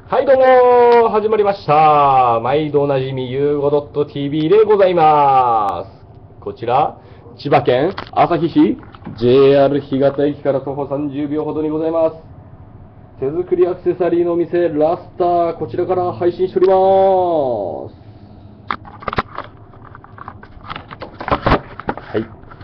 はい、どうも始まりました。毎度おなじみ、ゆうご .tv でございます。こちら、千葉県旭市 JR 干潟駅から徒歩30秒ほどにございます。手作りアクセサリーのお店、ラスター、こちらから配信しております。はい。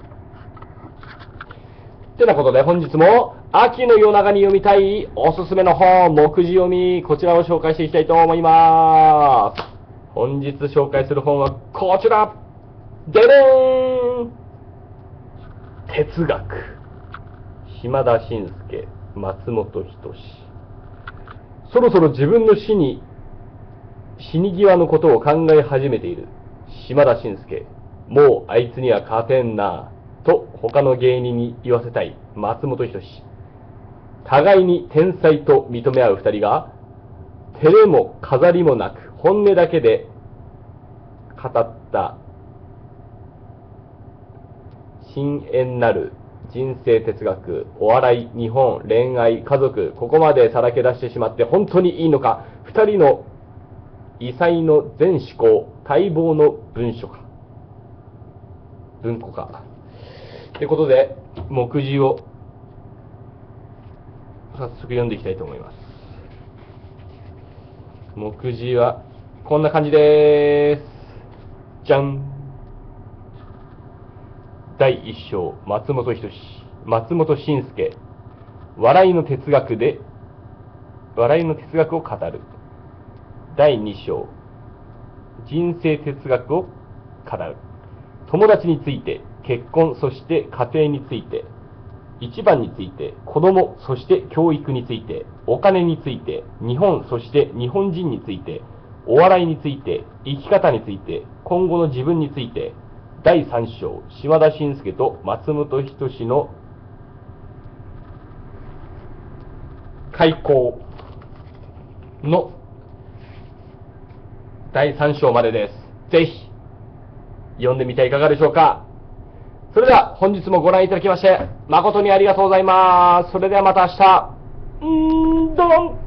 てなことで、本日も、秋の夜長に読みたいおすすめの本、目次読み、こちらを紹介していきたいと思います。本日紹介する本はこちら。ででーん。哲学。島田紳介、松本人志。そろそろ自分の死に際のことを考え始めている島田紳介。もうあいつには勝てんなと他の芸人に言わせたい松本人志。互いに天才と認め合う二人が、照れも飾りもなく本音だけで語った深遠なる人生哲学、お笑い、日本、恋愛、家族、ここまでさらけ出してしまって本当にいいのか。二人の異彩の全思考、待望の文庫化。ということで、目次を早速読んでいきたいと思います。目次はこんな感じでーす。じゃん。第1章、松本人志、松本紳介、笑いの哲学を語る。第2章、人生哲学を語る。友達について、結婚、そして家庭について、一番について、子供、そして教育について、お金について、日本、そして日本人について、お笑いについて、生き方について、今後の自分について。第3章、島田紳介と松本人志の開口の第3章までです。ぜひ読んでみてはいかがでしょうか。それでは本日もご覧いただきまして誠にありがとうございます。それではまた明日。どん。